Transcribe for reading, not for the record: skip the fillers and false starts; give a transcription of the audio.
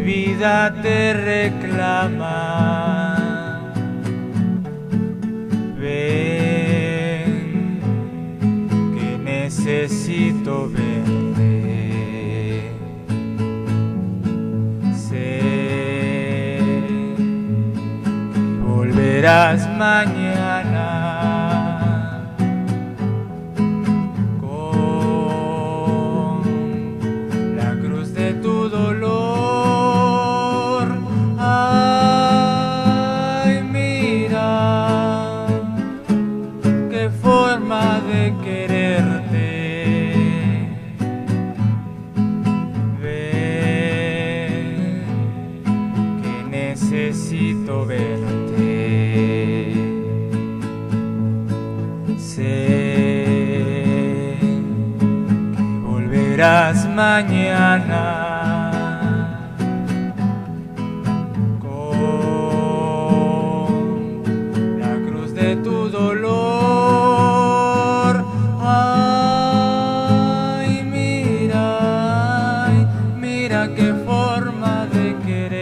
vida te reclama. Ven, que necesito verte. Sé que volverás mañana con la cruz de tu dolor. Ay, mira qué forma de quererte. Ven, que necesito verte. Sé que volverás mañana con la cruz de tu dolor. Ay, mira qué forma de querer.